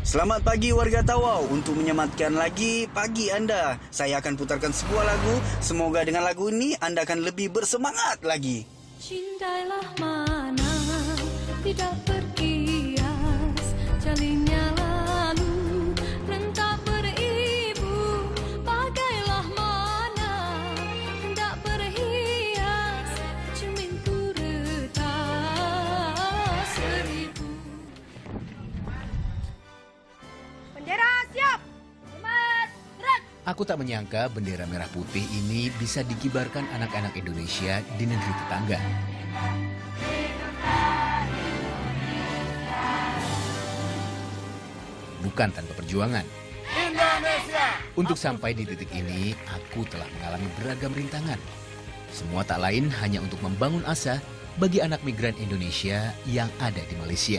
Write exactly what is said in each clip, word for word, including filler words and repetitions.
Selamat pagi warga Tawau. Untuk menyematkan lagi pagi anda, saya akan putarkan sebuah lagu. Semoga dengan lagu ini anda akan lebih bersemangat lagi. Cintailah mana tidak berkias, jalinnya lalu rentak beribu. Bagailah mana hendak berhias, cerminku retas seribu. Bendera siap, hormat, gerak. Aku tak menyangka bendera merah putih ini bisa dikibarkan anak-anak Indonesia di negeri tetangga. Bukan tanpa perjuangan. Indonesia. Untuk sampai di titik ini, aku telah mengalami beragam rintangan. Semua tak lain hanya untuk membangun asa bagi anak migran Indonesia yang ada di Malaysia.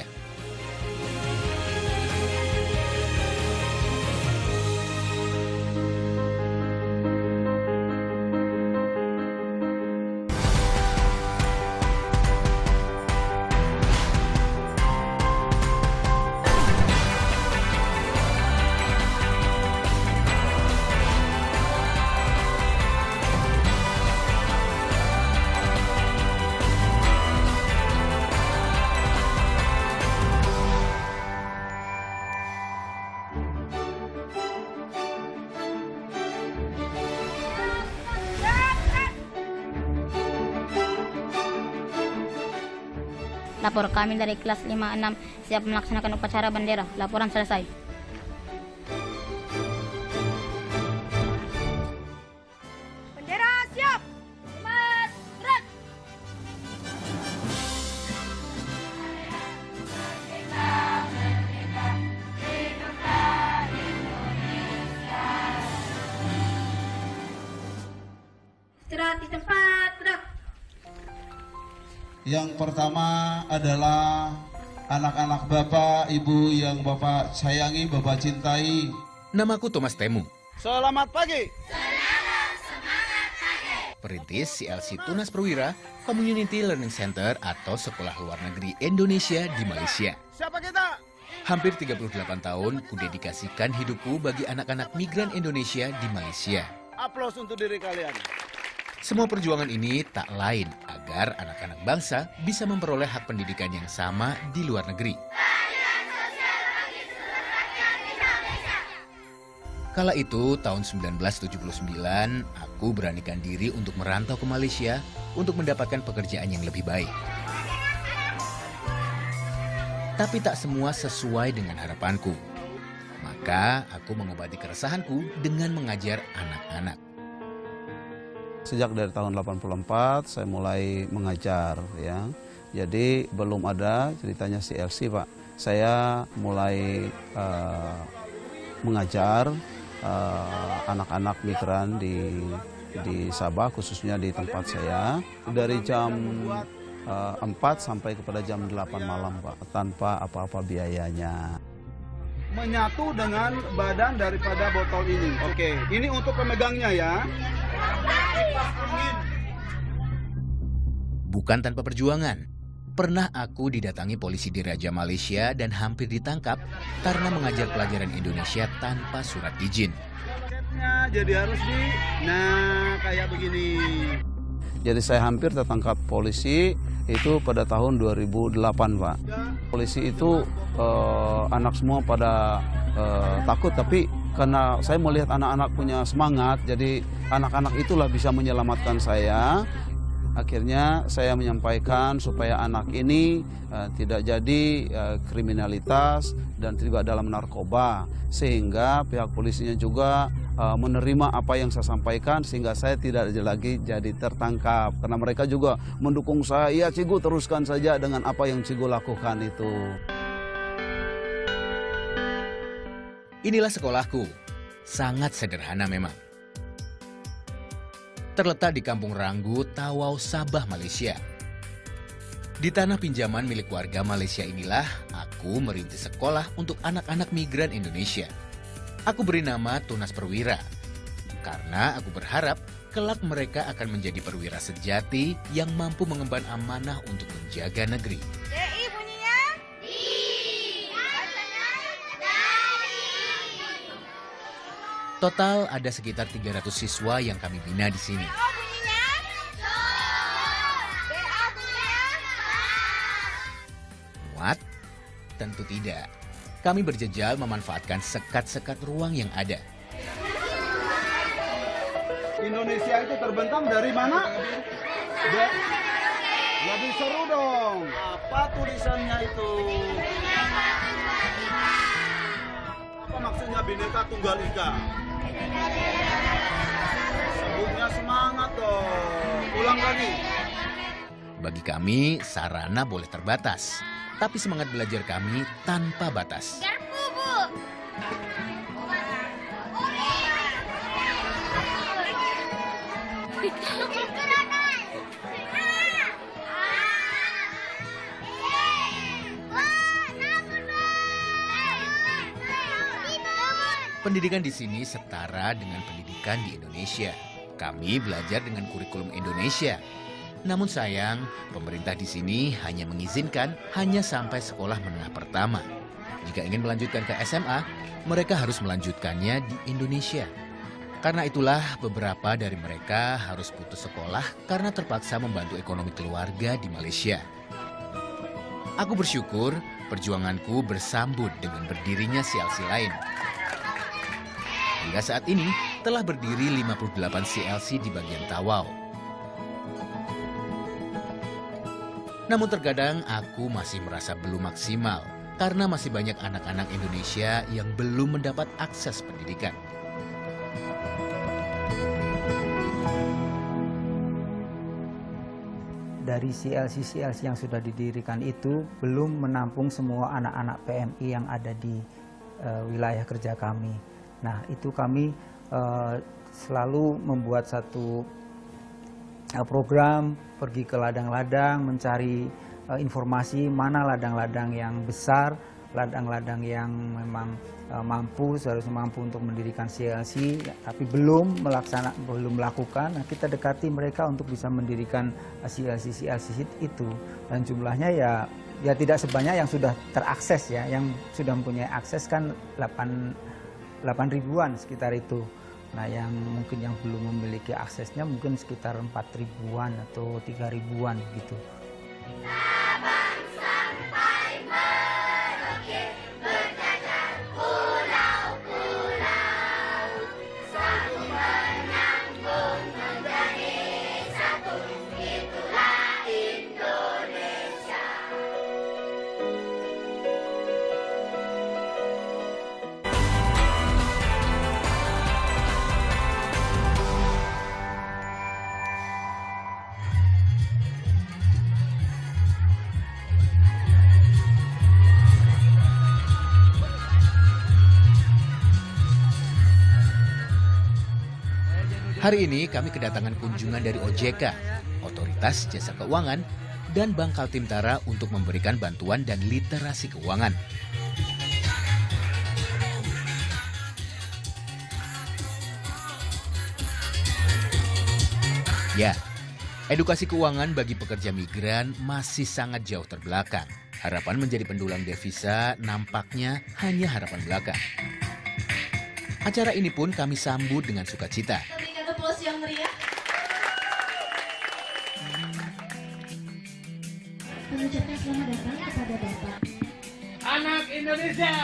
Lapor kami dari kelas lima enam siap melaksanakan upacara bendera. Laporan selesai. Bendera siap, hormat, gerak. Istirahat di tempat, gerak. Yang pertama adalah anak-anak Bapak, Ibu yang Bapak sayangi, Bapak cintai. Namaku Thomas Temu. Selamat pagi. Perintis C L C Tunas Perwira Community Learning Center atau Sekolah Luar Negeri Indonesia di Malaysia. Siapa kita? Hampir tiga puluh delapan tahun kudedikasikan hidupku bagi anak-anak migran Indonesia di Malaysia. Aplaus untuk diri kalian. Semua perjuangan ini tak lain agar anak-anak bangsa bisa memperoleh hak pendidikan yang sama di luar negeri. Kala itu, tahun seribu sembilan ratus tujuh puluh sembilan, aku beranikan diri untuk merantau ke Malaysia untuk mendapatkan pekerjaan yang lebih baik. Tapi tak semua sesuai dengan harapanku. Maka aku mengobati keresahanku dengan mengajar anak-anak. Sejak dari tahun delapan puluh empat saya mulai mengajar ya. Jadi belum ada ceritanya C L C, Pak. Saya mulai uh, mengajar anak-anak uh, migran di di Sabah, khususnya di tempat saya dari jam uh, empat sampai kepada jam delapan malam, Pak, tanpa apa-apa biayanya. Menyatu dengan badan daripada botol ini. Oke, ini untuk pemegangnya ya. Bukan tanpa perjuangan. Pernah aku didatangi polisi Diraja Malaysia dan hampir ditangkap karena mengajar pelajaran Indonesia tanpa surat izin. Jadi harus di, nah kayak begini. Jadi saya hampir tertangkap polisi itu pada tahun dua ribu delapan, Pak. Polisi itu eh, anak semua pada eh, takut, tapi karena saya melihat anak-anak punya semangat, jadi anak-anak itulah bisa menyelamatkan saya. Akhirnya saya menyampaikan supaya anak ini uh, tidak jadi uh, kriminalitas dan tidak dalam narkoba. Sehingga pihak polisinya juga uh, menerima apa yang saya sampaikan sehingga saya tidak lagi jadi tertangkap. Karena mereka juga mendukung saya, ya Cigu teruskan saja dengan apa yang Cigu lakukan itu. Inilah sekolahku. Sangat sederhana memang. Terletak di Kampung Ranggu, Tawau, Sabah, Malaysia. Di tanah pinjaman milik warga Malaysia inilah aku merintis sekolah untuk anak-anak migran Indonesia. Aku beri nama Tunas Perwira, karena aku berharap kelak mereka akan menjadi perwira sejati yang mampu mengemban amanah untuk menjaga negeri. D I bunyinya? Di. Bacanya? Da. Total ada sekitar tiga ratus siswa yang kami bina di sini. Muat? Tentu tidak. Kami berjejal memanfaatkan sekat-sekat ruang yang ada. Indonesia itu terbentang dari mana? Da- Lebih seru dong. Apa tulisannya itu? Apa maksudnya Bhinneka Tunggal Ika? Sebutnya semangat dong. Ulang lagi. Bagi kami, sarana boleh terbatas. Tapi semangat belajar kami tanpa batas. Garpu, Bu. Pendidikan di sini setara dengan pendidikan di Indonesia. Kami belajar dengan kurikulum Indonesia. Namun sayang, pemerintah di sini hanya mengizinkan hanya sampai sekolah menengah pertama. Jika ingin melanjutkan ke S M A, mereka harus melanjutkannya di Indonesia. Karena itulah beberapa dari mereka harus putus sekolah karena terpaksa membantu ekonomi keluarga di Malaysia. Aku bersyukur perjuanganku bersambut dengan berdirinya C L C lain. Hingga saat ini telah berdiri lima puluh delapan C L C di bagian Tawau. Namun terkadang aku masih merasa belum maksimal karena masih banyak anak-anak Indonesia yang belum mendapat akses pendidikan. Dari C L C-C L C yang sudah didirikan itu belum menampung semua anak-anak P M I yang ada di uh, wilayah kerja kami. Nah, itu kami uh, selalu membuat satu uh, program pergi ke ladang-ladang mencari uh, informasi mana ladang-ladang yang besar, ladang-ladang yang memang uh, mampu, seharusnya mampu untuk mendirikan C L C, tapi belum melaksana, belum melakukan. Nah, kita dekati mereka untuk bisa mendirikan uh, C L C-C L C itu, dan jumlahnya ya ya tidak sebanyak yang sudah terakses ya, yang sudah mempunyai akses kan delapan ribuan sekitar itu. Nah, yang mungkin yang belum memiliki aksesnya mungkin sekitar empat ribuan atau tiga ribuan gitu. Sabang sampai Merauke berjajar pulau-pulau, satu menyambung menjadi satu, itulah Indonesia. Hari ini kami kedatangan kunjungan dari O J K, Otoritas Jasa Keuangan, dan Bank Kaltim-Tara untuk memberikan bantuan dan literasi keuangan. Ya, edukasi keuangan bagi pekerja migran masih sangat jauh terbelakang. Harapan menjadi pendulang devisa nampaknya hanya harapan belaka. Acara ini pun kami sambut dengan sukacita. Yang meriah. Mengucapkan selamat datang kepada Bapak. Anak Indonesia.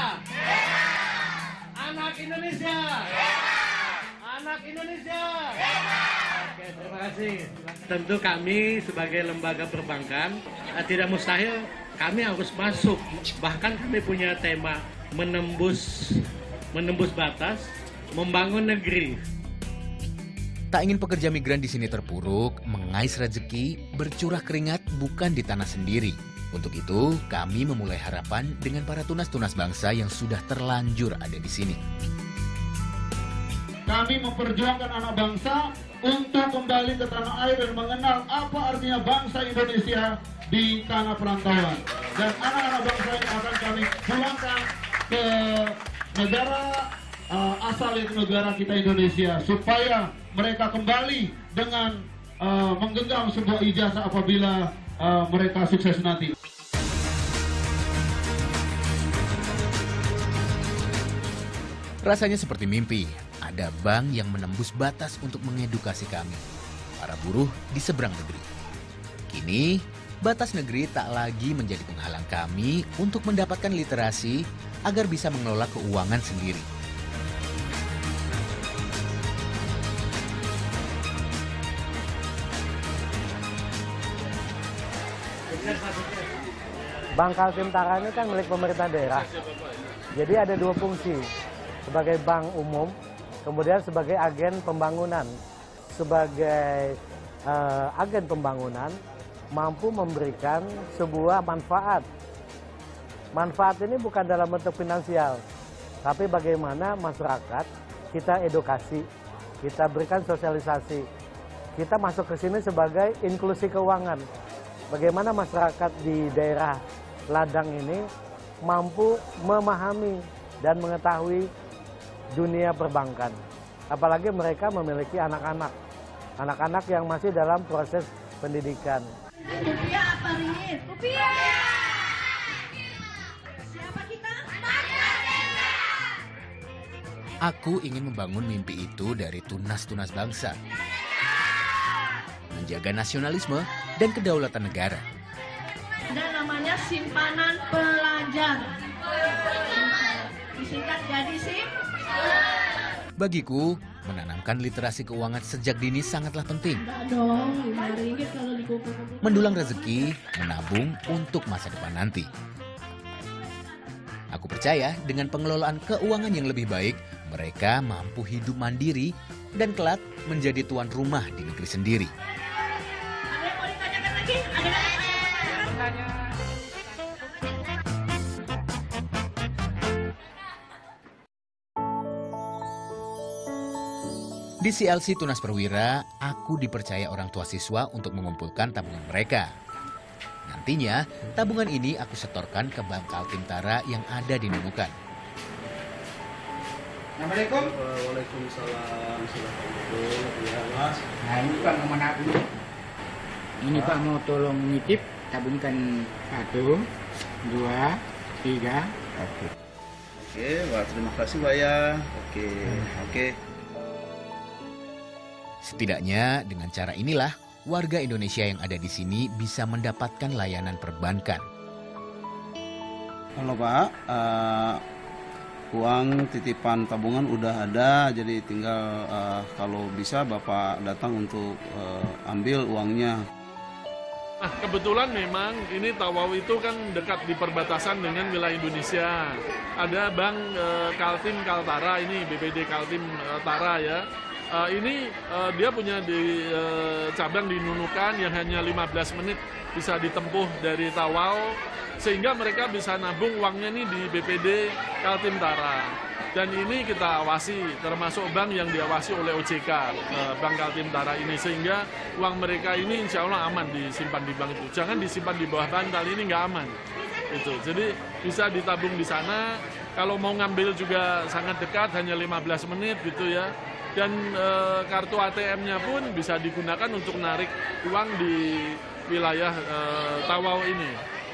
Anak Indonesia. Anak Indonesia. Oke, terima kasih. Tentu kami sebagai lembaga perbankan tidak mustahil kami harus masuk. Bahkan kami punya tema menembus menembus batas, membangun negeri. Tak ingin pekerja migran di sini terpuruk, mengais rezeki, bercurah keringat bukan di tanah sendiri. Untuk itu, kami memulai harapan dengan para tunas-tunas bangsa yang sudah terlanjur ada di sini. Kami memperjuangkan anak bangsa untuk kembali ke tanah air dan mengenal apa artinya bangsa Indonesia di tanah perantauan. Dan anak-anak bangsa ini akan kami pulangkan ke negara uh, asal itu negara kita Indonesia, supaya mereka kembali dengan uh, menggenggam sebuah ijazah apabila uh, mereka sukses nanti. Rasanya seperti mimpi. ada bank yang menembus batas untuk mengedukasi kami, para buruh di seberang negeri. Kini, batas negeri tak lagi menjadi penghalang kami untuk mendapatkan literasi agar bisa mengelola keuangan sendiri. Bank Kaltim Tara ini kan milik pemerintah daerah. Jadi ada dua fungsi, sebagai bank umum, kemudian sebagai agen pembangunan. Sebagai uh, agen pembangunan, mampu memberikan sebuah manfaat. Manfaat ini bukan dalam bentuk finansial, tapi bagaimana masyarakat kita edukasi, kita berikan sosialisasi. Kita masuk ke sini sebagai inklusi keuangan. Bagaimana masyarakat di daerah ladang ini mampu memahami dan mengetahui dunia perbankan. Apalagi mereka memiliki anak-anak, anak-anak yang masih dalam proses pendidikan. Rupiah apa ringgit? Rupiah! Siapa kita? Aku ingin membangun mimpi itu dari tunas-tunas bangsa. Menjaga nasionalisme dan kedaulatan negara. Ada namanya simpanan pelajar. Disingkat jadi SIM. Bagiku, menanamkan literasi keuangan sejak dini sangatlah penting. Enggak dong, lima ringgit kalau dikumpul. Mendulang rezeki, menabung untuk masa depan nanti. Aku percaya dengan pengelolaan keuangan yang lebih baik, mereka mampu hidup mandiri dan kelak menjadi tuan rumah di negeri sendiri. Ada yang mau ditanyakan lagi? Ada yang mau ditanyakan? Di C L C Tunas Perwira, aku dipercaya orang tua siswa untuk mengumpulkan tabungan mereka. Nantinya, tabungan ini aku setorkan ke Bank Kaltim Tara yang ada di Nunukan. Assalamualaikum. Waalaikumsalam. Silakan. Ya, Mas. Nah, ini Pak mau menabung. Ini Pak mau tolong nitip, tabungkan satu, dua, tiga. Oke. Oke, Pak. Terima kasih, Pak ya. Oke, oke. Setidaknya dengan cara inilah warga Indonesia yang ada di sini bisa mendapatkan layanan perbankan. Halo Pak, uh, uang titipan tabungan udah ada, jadi tinggal uh, kalau bisa Bapak datang untuk uh, ambil uangnya. Nah, kebetulan memang ini Tawau itu kan dekat di perbatasan dengan wilayah Indonesia. Ada Bank uh, Kaltim Kaltara ini, B P D Kaltim uh, Tara ya. Uh, ini uh, dia punya di uh, cabang di Nunukan yang hanya lima belas menit bisa ditempuh dari Tawau, sehingga mereka bisa nabung uangnya ini di B P D Kaltim Tara. Dan ini kita awasi, termasuk bank yang diawasi oleh O J K, uh, Bank Kaltim Tara ini, sehingga uang mereka ini insya Allah aman disimpan di bank itu. Jangan disimpan di bawah bantal, ini nggak aman. Itu. Jadi bisa ditabung di sana, kalau mau ngambil juga sangat dekat, hanya lima belas menit gitu ya. Dan e, kartu A T M-nya pun bisa digunakan untuk narik uang di wilayah e, Tawau ini.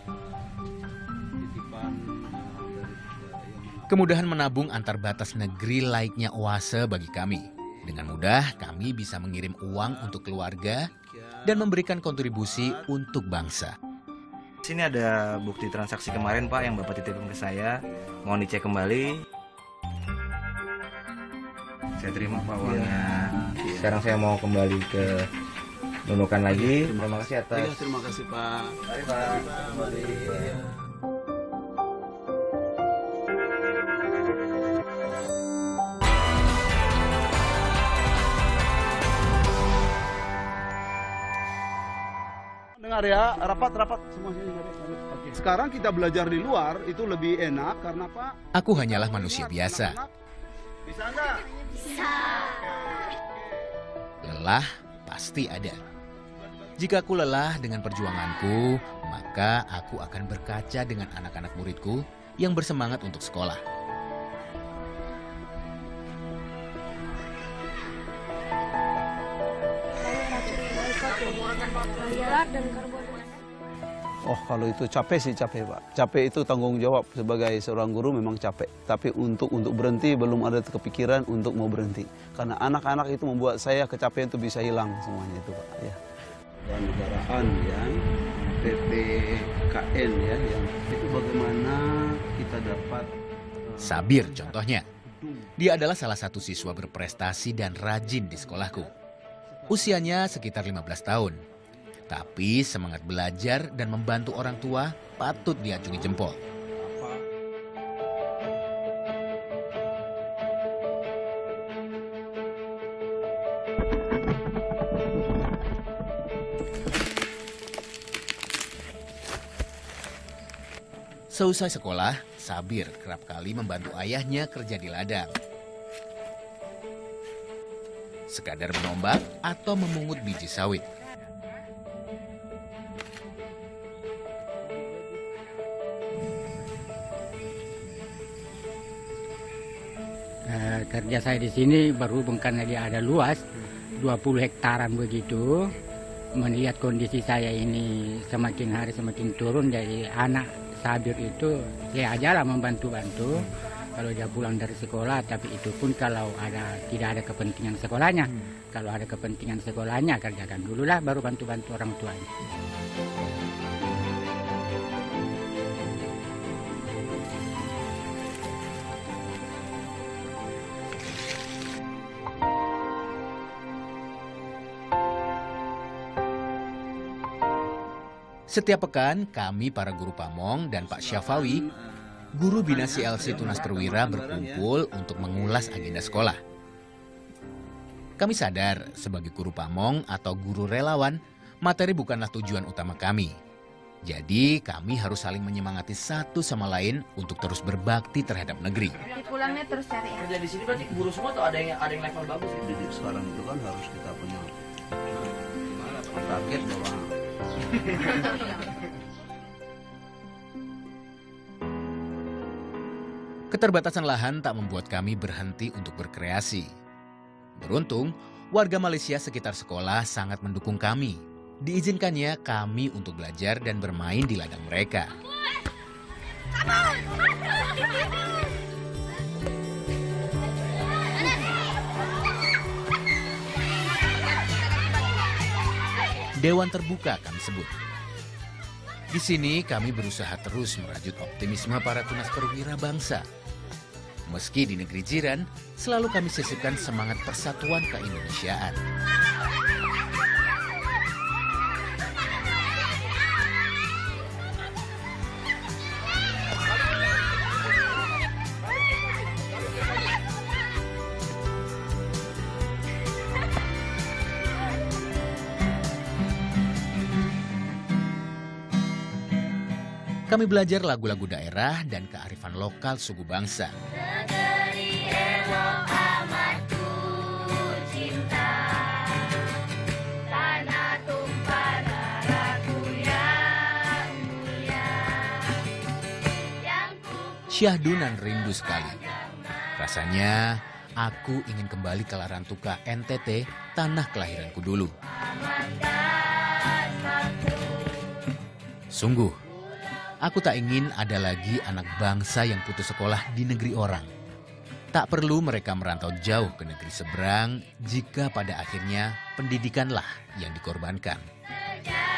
Kemudahan menabung antar batas negeri layaknya oase bagi kami. Dengan mudah kami bisa mengirim uang untuk keluarga dan memberikan kontribusi untuk bangsa. Sini ada bukti transaksi kemarin Pak yang Bapak titipkan ke saya. Mohon dicek kembali. Saya terima Pak uangnya. Ya. Sekarang saya mau kembali ke Nunukan lagi. Terima kasih atas. Ya, terima kasih Pak. Mari Pak. Kembali. Dengar ya, rapat-rapat semua sini. Oke. Sekarang kita belajar di luar itu lebih enak karena Pak. Aku hanyalah manusia biasa. Bisa enggak? Bisa. Lelah pasti ada. Jika aku lelah dengan perjuanganku, maka aku akan berkaca dengan anak-anak muridku yang bersemangat untuk sekolah. Oh, kalau itu capek sih capek, Pak. Capek itu tanggung jawab sebagai seorang guru memang capek. Tapi untuk untuk berhenti belum ada kepikiran untuk mau berhenti. Karena anak-anak itu membuat saya kecapean itu bisa hilang semuanya itu, Pak. Ya. Dan negaraan ya, P P K N ya, yang itu bagaimana kita dapat. Sabir contohnya. Dia adalah salah satu siswa berprestasi dan rajin di sekolahku. Usianya sekitar lima belas tahun. Tapi semangat belajar dan membantu orang tua patut diacungi jempol. Seusai sekolah, Sabir kerap kali membantu ayahnya kerja di ladang. Sekadar menombak atau memungut biji sawit. Kerja saya di sini berhubung karena dia ada luas dua puluh hektaran begitu. Melihat kondisi saya ini semakin hari semakin turun, jadi anak Sabir itu saya ajalah membantu-bantu. Kalau dia pulang dari sekolah, tapi itu pun kalau ada tidak ada kepentingan sekolahnya. Hmm. Kalau ada kepentingan sekolahnya kerjakan dulu lah, baru bantu-bantu orang tuanya. Setiap pekan, kami para guru Pamong dan Pak Syafawi, guru Bina C L C Tunas Perwira berkumpul untuk mengulas agenda sekolah. Kami sadar, sebagai guru Pamong atau guru relawan, materi bukanlah tujuan utama kami. Jadi, kami harus saling menyemangati satu sama lain untuk terus berbakti terhadap negeri. Pulangnya terus cari ya. Kerja di sini berarti guru semua atau ada yang ada yang level bagus ya? Jadi sekarang itu kan harus kita punya target bahwa keterbatasan lahan tak membuat kami berhenti untuk berkreasi. Beruntung, warga Malaysia sekitar sekolah sangat mendukung kami. Diizinkannya kami untuk belajar dan bermain di ladang mereka. Dewan terbuka kami sebut. Di sini kami berusaha terus merajut optimisme para tunas perwira bangsa. Meski di negeri jiran, selalu kami sisipkan semangat persatuan keindonesiaan. Kami belajar lagu-lagu daerah dan kearifan lokal suku bangsa. Negeri elok amat ku cinta, tanah tumpah darahku yang mulia. Syahdunan rindu sekali. Rasanya aku ingin kembali ke Larantuka, N T T, tanah kelahiranku dulu. Sungguh, aku tak ingin ada lagi anak bangsa yang putus sekolah di negeri orang. Tak perlu mereka merantau jauh ke negeri seberang jika pada akhirnya pendidikanlah yang dikorbankan.